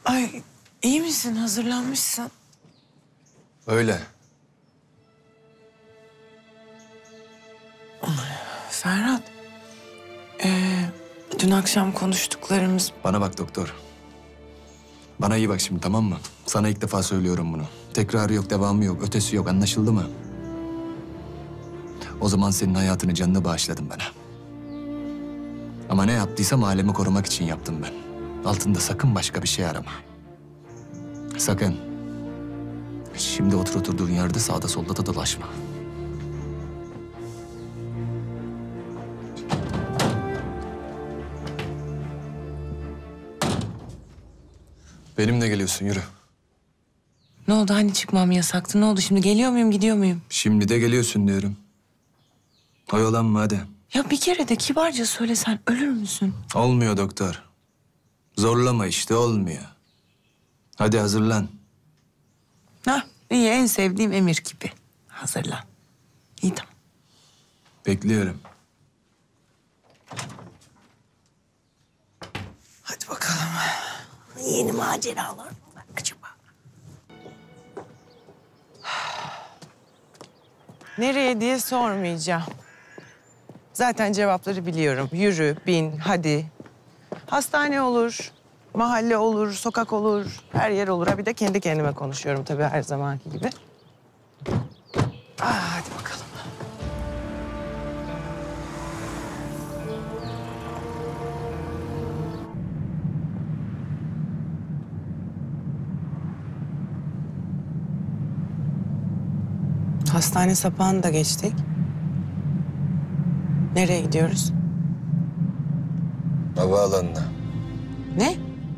Ay iyi misin? Hazırlanmışsın. Öyle. Ferhat. Dün akşam konuştuklarımız... Bana bak doktor. Bana iyi bak şimdi, tamam mı? Sana ilk defa söylüyorum bunu. Tekrarı yok, devamı yok, ötesi yok. Anlaşıldı mı? O zaman senin hayatını, canını bağışladım bana. Ama ne yaptıysam ailemi korumak için yaptım ben. Altında sakın başka bir şey arama. Sakın. Şimdi oturduğun yerde sağda solda da dolaşma. Benimle geliyorsun, yürü. Ne oldu? Hani çıkmam yasaktı? Ne oldu? Şimdi geliyor muyum, gidiyor muyum? Şimdi de geliyorsun diyorum. Oyalanma hadi. Ya bir kere de kibarca söylesen ölür müsün? Olmuyor doktor. Zorlama işte, olmuyor. Hadi hazırlan. Hah, iyi. En sevdiğim emir gibi. Hazırlan. İyi, tamam. Bekliyorum. Hadi bakalım. Yeni maceralar mı var acaba? Nereye diye sormayacağım. Zaten cevapları biliyorum. Yürü, bin, hadi. Hastane olur, mahalle olur, sokak olur, her yer olur. Ha bir de kendi kendime konuşuyorum tabii her zamanki gibi. Hadi bakalım. Hastane sapağını da geçtik. Nereye gidiyoruz? Havaalanına. Ne?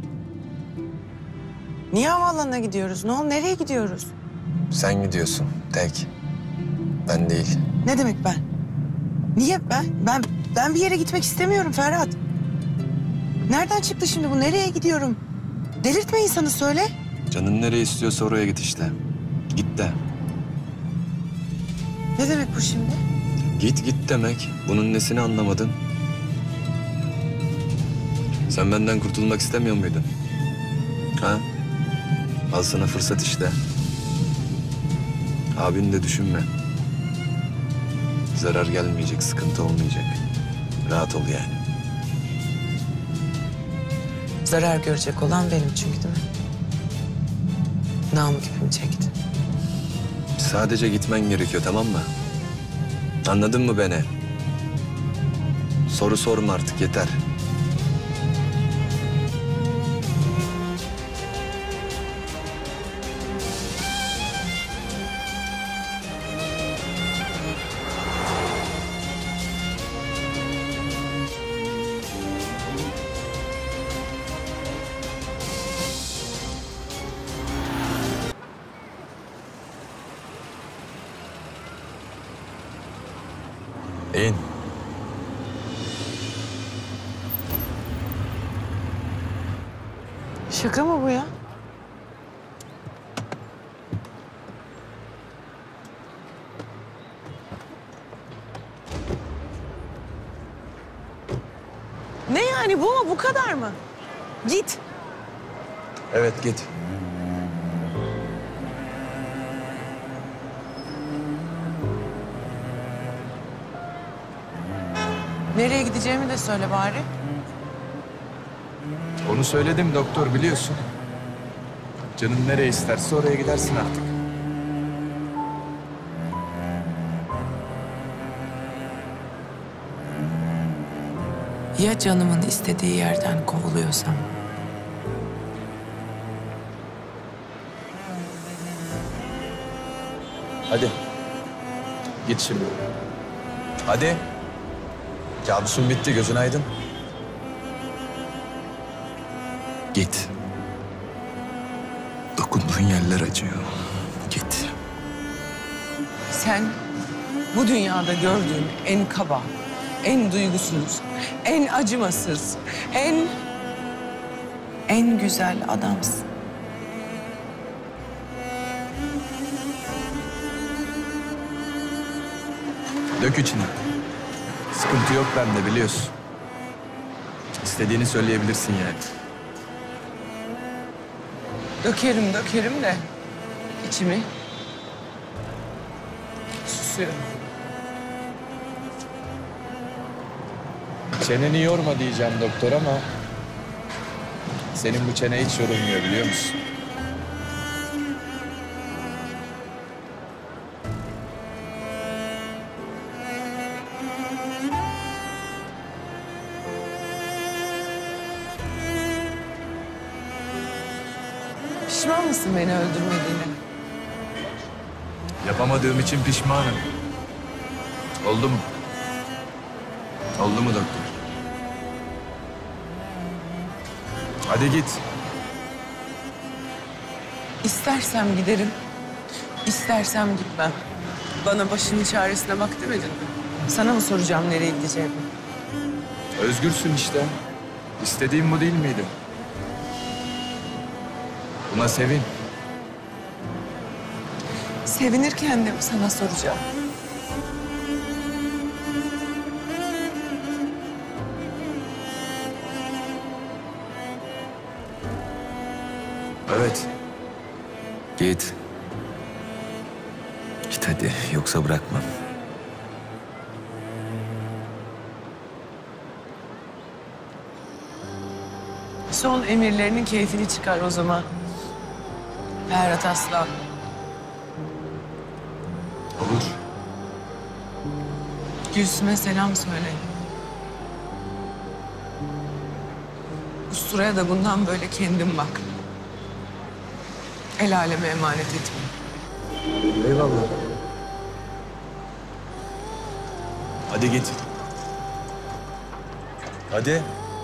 Niye havaalanına gidiyoruz? Ne oldu? Nereye gidiyoruz? Sen gidiyorsun tek. Ben değil. Ne demek ben? Niye ben? Ben bir yere gitmek istemiyorum Ferhat. Nereden çıktı şimdi bu? Nereye gidiyorum? Delirtme insanı, söyle. Canın nereye istiyorsa oraya git işte. Git de. Ne demek bu şimdi? Git demek. Bunun nesini anlamadın? Sen benden kurtulmak istemiyor muydun? Ha? Al sana fırsat işte. Abini de düşünme. Zarar gelmeyecek, sıkıntı olmayacak. Rahat ol yani. Zarar görecek olan benim çünkü, değil mi? Namık ipimi çekti. Sadece gitmen gerekiyor, tamam mı? Anladın mı beni? Soru sorma artık, yeter. İn. Şaka mı bu ya? Ne yani, bu mu? Bu kadar mı? Git. Evet, git. Nereye gideceğimi de söyle bari. Onu söyledim doktor, biliyorsun. Canın nereye isterse oraya gidersin artık. Ya canımın istediği yerden kovuluyorsam? Hadi. Git şimdi. Hadi. Kabusun bitti, gözün aydın. Git. Dokunduğun yerler acıyor. Git. Sen bu dünyada gördüğüm en kaba, en duygusuz, en acımasız, en güzel adamsın. Dök içine. Sıkıntı yok bende, biliyorsun. İstediğini söyleyebilirsin yani. Dökerim de içimi susuyorum. Çeneni yorma diyeceğim doktor ama senin bu çene hiç yorulmuyor biliyor musun? Pişman mısın beni öldürmediğine? Yapamadığım için pişmanım. Oldu mu? Oldu mu doktor? Hadi git. İstersem giderim, istersem gitmem. Bana başının çaresine bak demedin mi? Sana mı soracağım nereye gideceğimi? Özgürsün işte. İstediğin bu değil miydi? Buna sevin. Sevinirken de mi sana soracağım? Evet. Git. Git hadi, yoksa bırakmam. Son emirlerinin keyfini çıkar o zaman. Ferhat Aslan. Olur. Gülsüm'e selam söyle. Ustura'ya da bundan böyle kendin bak. El aleme emanet etme. Eyvallah. Hadi git. Hadi.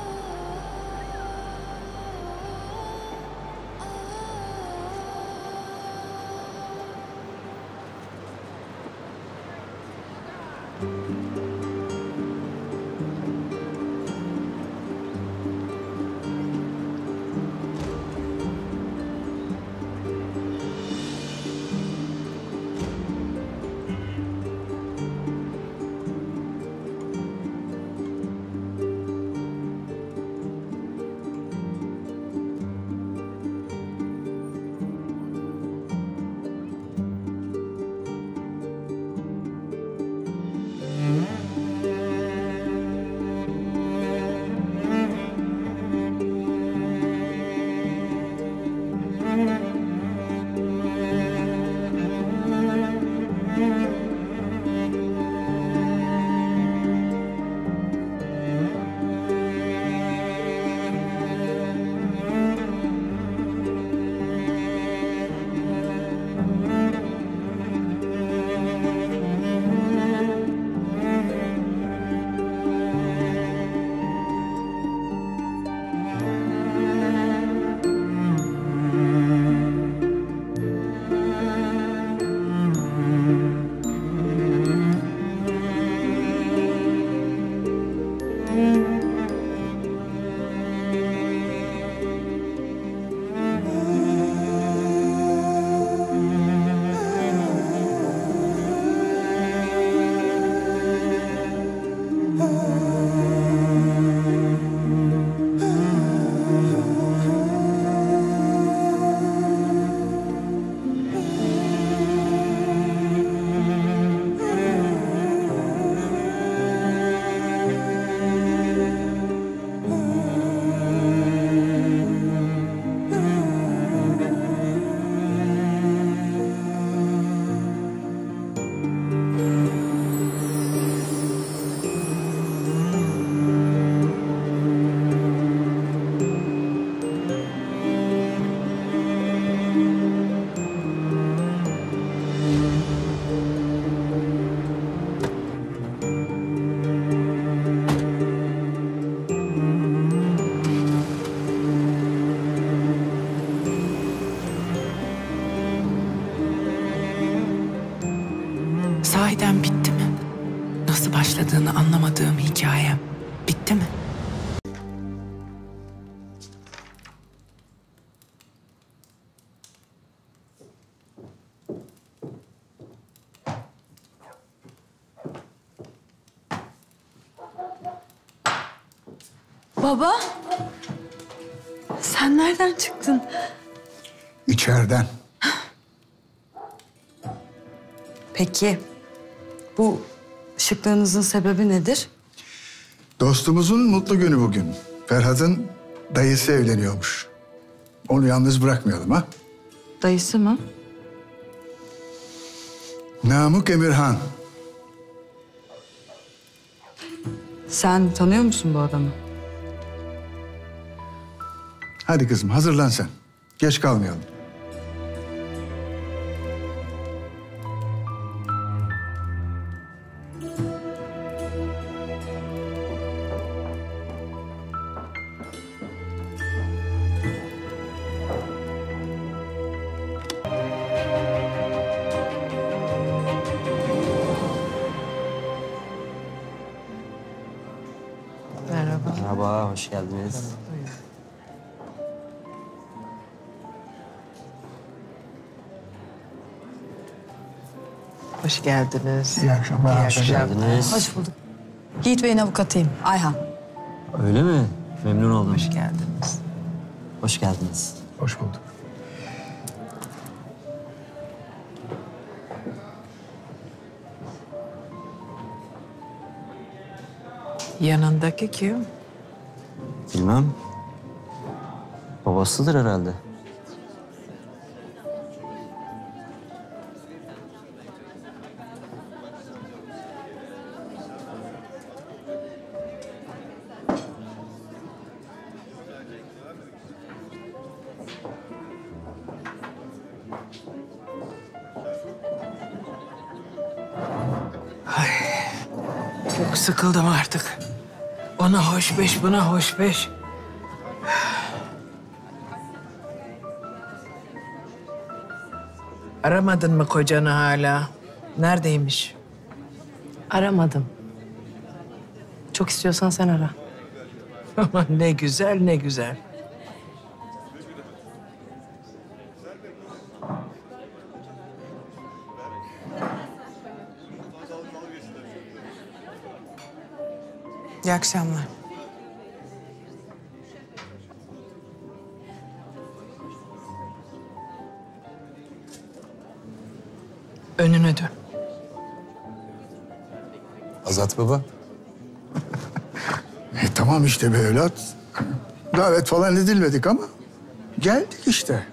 Sahiden bitti mi? Nasıl başladığını anlamadığım hikayem bitti mi? Baba, sen nereden çıktın? İçeriden. Peki bu şıklığınızın sebebi nedir? Dostumuzun mutlu günü bugün. Ferhat'ın dayısı evleniyormuş. Onu yalnız bırakmayalım ha. Dayısı mı? Namık Emirhan. Sen tanıyor musun bu adamı? Hadi kızım hazırlan sen. Geç kalmayalım. Merhaba. Merhaba, hoş geldiniz. Hoş geldiniz. İyi akşamlar. İyi akşamlar. Geldiniz. Hoş bulduk. Yiğit Bey'in avukatıyım, Ayhan. Öyle mi? Memnun oldum. Hoş geldiniz. Hoş geldiniz. Hoş bulduk. Yanındaki kim? Bilmem. Babasıdır herhalde. Çok sıkıldım artık. Ona hoş beş, buna hoş beş. Aramadın mı kocanı hala? Neredeymiş? Aramadım. Çok istiyorsan sen ara. Aman ne güzel, ne güzel. İyi akşamlar. Önüne dön. Azat baba. Tamam işte be evlat. Davet falan edilmedik ama geldik işte.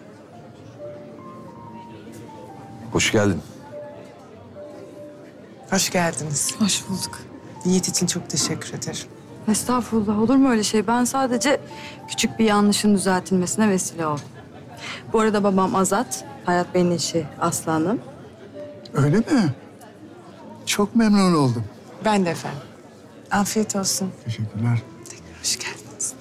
Hoş geldin. Hoş geldiniz. Hoş bulduk. Yiğit için çok teşekkür ederim. Estağfurullah, olur mu öyle şey? Ben sadece küçük bir yanlışın düzeltilmesine vesile oldum. Bu arada babam Azat, Hayat Bey'in eşi Aslı Hanım. Öyle mi? Çok memnun oldum. Ben de efendim. Afiyet olsun. Teşekkürler. Hoş geldiniz.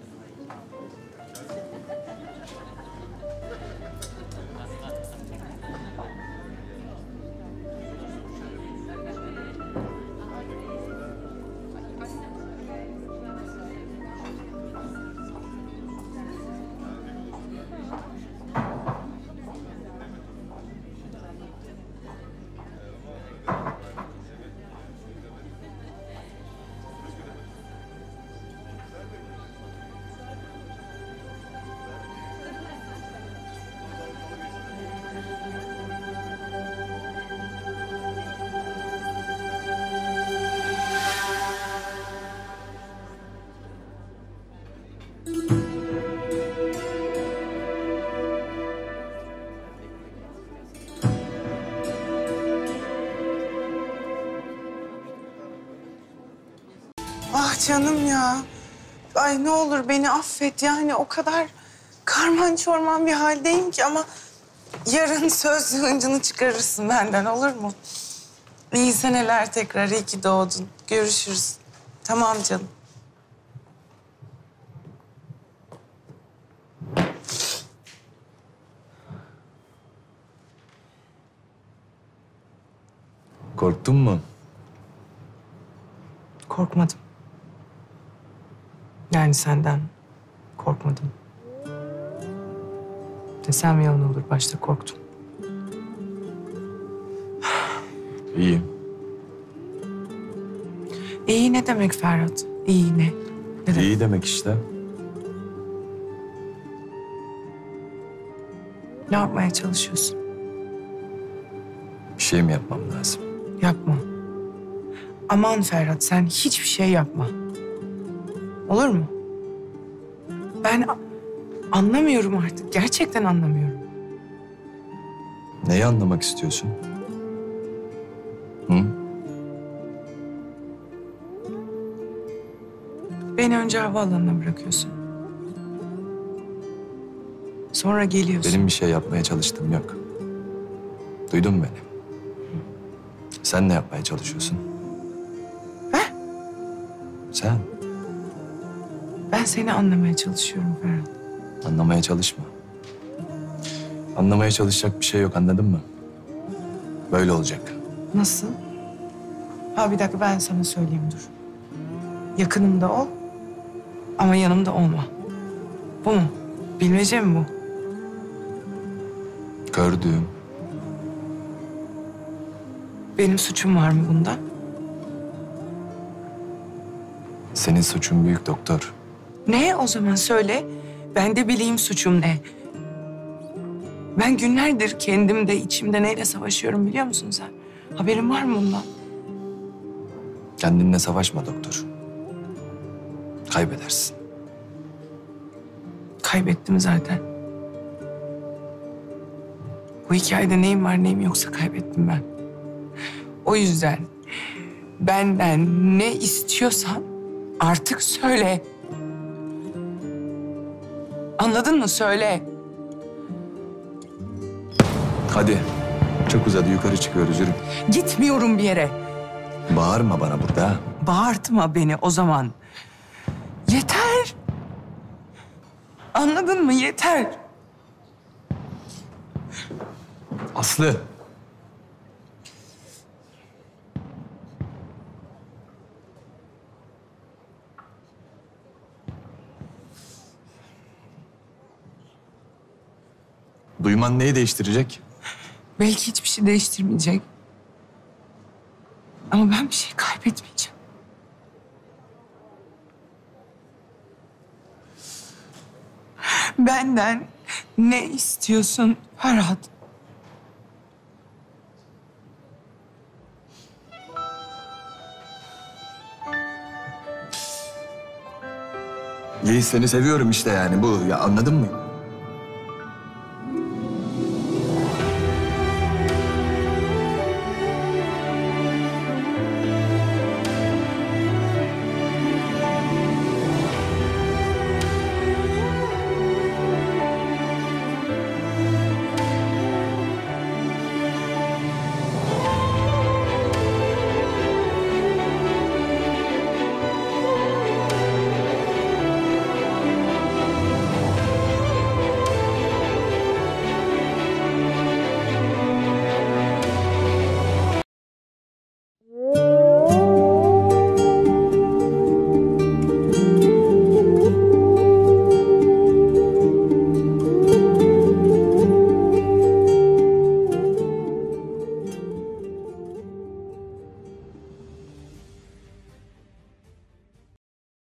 Ah canım ya. Ay ne olur beni affet. Yani o kadar karman çorman bir haldeyim ki ama yarın söz hıncını çıkarırsın benden, olur mu? İyi seneler tekrar. İyi ki doğdun. Görüşürüz. Tamam canım. Korktun mu? Korkmadım. Yani senden korkmadım. Desem yalan olur. Başta korktum. İyi. İyi ne demek Ferhat? İyi ne? Ne demek? İyi demek işte. Ne yapmaya çalışıyorsun? Bir şey mi yapmam lazım? Yapma. Aman Ferhat, sen hiçbir şey yapma. Olur mu? Ben anlamıyorum artık. Gerçekten anlamıyorum. Neyi anlamak istiyorsun? Hı? Beni önce havaalanına bırakıyorsun. Sonra geliyorsun. Benim bir şey yapmaya çalıştığım yok. Duydun mu beni? Sen ne yapmaya çalışıyorsun? Ben? Sen Ben seni anlamaya çalışıyorum Ferhat. anlamaya çalışma. Anlamaya çalışacak bir şey yok, anladın mı? Böyle olacak. Nasıl? Ha bir dakika, ben sana söyleyeyim, dur. Yakınımda ol ama yanımda olma. Bu mu? Bilmece mi bu? Gördüğüm, Benim suçum var mı bunda? senin suçun büyük doktor. Ne o zaman söyle. Ben de bileyim suçum ne. Ben günlerdir kendimde, içimde neyle savaşıyorum biliyor musun sen? Haberin var mı bundan? Kendinle savaşma doktor. Kaybedersin. Kaybettim zaten. Bu hikayede neyim var neyim yoksa kaybettim ben. O yüzden benden ne istiyorsan artık söyle. Anladın mı? Söyle. Hadi. Çok uzadı, yukarı çıkıyoruz, yürü. Gitmiyorum bir yere. Bağırma bana burada. Bağırtma beni o zaman. Yeter. Anladın mı? Yeter. Aslı. Duyman neyi değiştirecek? Belki hiçbir şey değiştirmeyecek. Ama ben bir şey kaybetmeyeceğim. Benden ne istiyorsun Ferhat? Yiğit, seni seviyorum işte yani bu. Ya anladın mı?